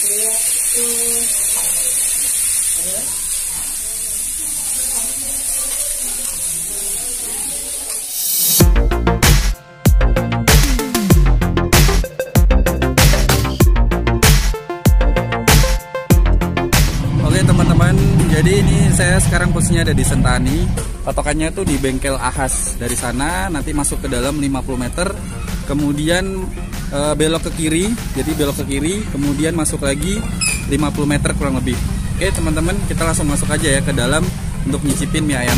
Teman-teman, jadi ini saya sekarang posisinya ada di Sentani. Patokannya tuh di bengkel Ahas. Dari sana nanti masuk ke dalam 50 meter, kemudian belok ke kiri, jadi belok ke kiri, kemudian masuk lagi 50 meter kurang lebih. Oke teman-teman, kita langsung masuk aja ya ke dalam untuk nyicipin mie ayam.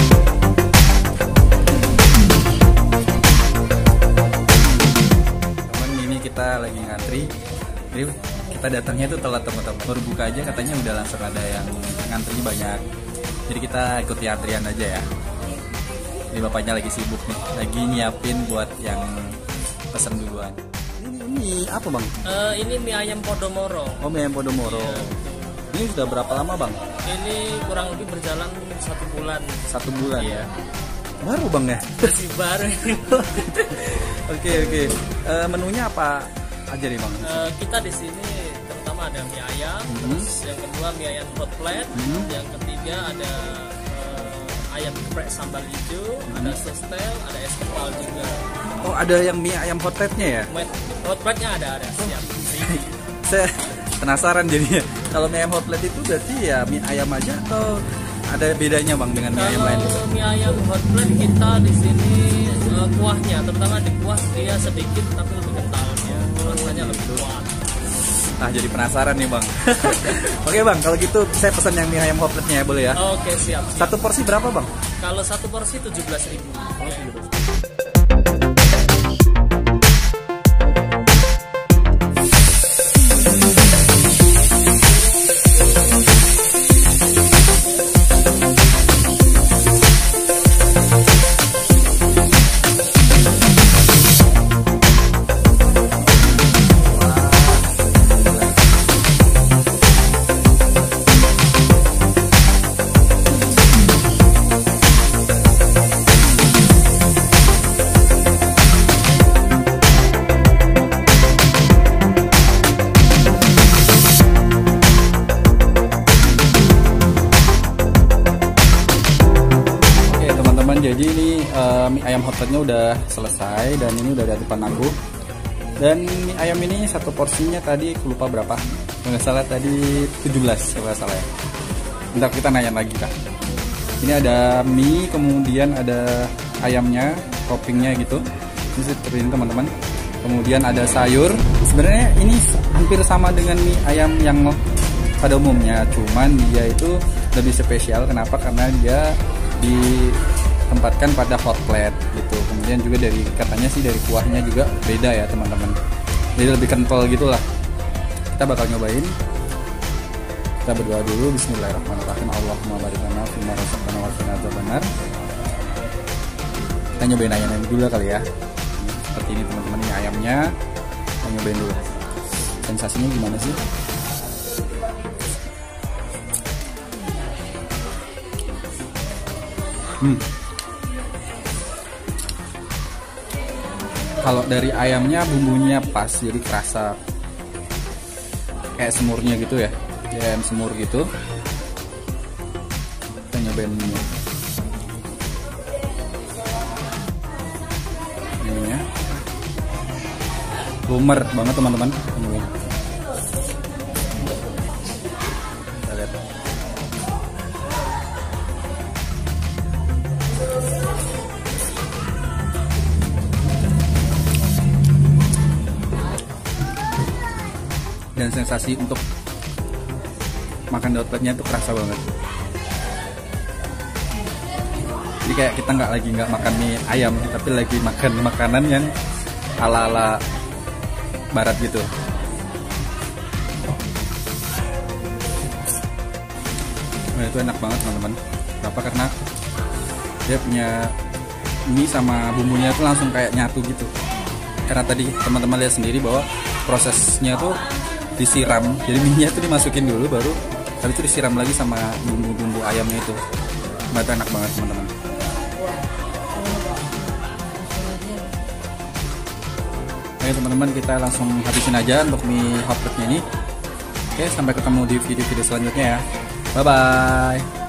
Teman, ini kita lagi ngantri. Jadi kita datangnya itu telat teman-teman, baru buka aja katanya udah langsung ada yang ngantri banyak. Jadi kita ikuti antrian aja ya. Ini bapaknya lagi sibuk nih, lagi nyiapin buat yang pesen duluan. Ini apa bang? Ini mie ayam Podomoro. Oh, mie ayam Podomoro. Iya. Ini sudah berapa lama bang? Ini kurang lebih berjalan 1 bulan. 1 bulan? Iya. Baru bang ya? Masih baru. Oke. Menunya apa aja nih bang? Kita di sini terutama ada mie ayam, terus yang kedua mie ayam hot plate, yang ketiga ada ayam geprek sambal hijau, ada sostel, ada es kepal juga. Oh, ada yang mie ayam hot plate-nya ya? Hot plate-nya ada siap. Saya penasaran jadinya. Kalau mie ayam hot plate itu berarti ya mie ayam aja atau ada bedanya bang dengan mie ayam lain? Kalau mie ayam hot plate kita di sini kuahnya, terutama di kuah dia sedikit tapi lebih kental ya, rasanya lebih kuat. Nah, jadi penasaran nih bang. Oke bang, kalau gitu saya pesan yang mie ayam hot plate-nya ya, boleh ya? Oke, siap. Satu porsi berapa bang? Kalau satu porsi 17.000. Jadi ini mie ayam hot plate-nya udah selesai dan ini udah ada di depan aku. Dan mie ayam ini satu porsinya tadi aku lupa berapa. Nggak salah tadi 17 kalau nggak salah ya. Bentar kita nanya lagi kak. Ini ada mie, kemudian ada ayamnya, toppingnya gitu. Ini seperti ini teman-teman. Kemudian ada sayur. Sebenarnya ini hampir sama dengan mie ayam yang pada umumnya, cuman dia itu lebih spesial. Kenapa? Karena dia ditempatkan pada hot plate gitu. Kemudian juga dari katanya sih dari kuahnya juga beda ya teman-teman. Jadi lebih kental gitulah. Kita bakal nyobain. Kita berdoa dulu. Bismillahirrahmanirrahim. Allahumma barik lana fima razaqtana wa qina adzabannar. Kita nyobain ayamnya dulu kali ya. Seperti ini teman-teman, ini ayamnya. Kita nyobain dulu. Sensasinya gimana sih? Kalau dari ayamnya bumbunya pas, jadi kerasa kayak semurnya gitu ya, kayak semur gitu. Kita nyobain ini. Ininya lumer banget teman-teman. Kita lihat. Dan sensasi untuk makan hot plate-nya itu kerasa banget. Jadi kayak kita nggak makan mie ayam, tapi lagi makan makanan yang ala-ala barat gitu. Nah, itu enak banget teman-teman. Kenapa? Karena dia punya mie sama bumbunya itu langsung kayak nyatu gitu. Karena tadi teman-teman lihat sendiri bahwa prosesnya tuh disiram, jadi minyak tuh dimasukin dulu baru habis itu disiram lagi sama bumbu-bumbu ayamnya itu. Itu enak banget teman-teman. Oke teman-teman, kita langsung habisin aja untuk mie hot plate-nya ini. Oke, sampai ketemu di video-video selanjutnya ya. Bye bye.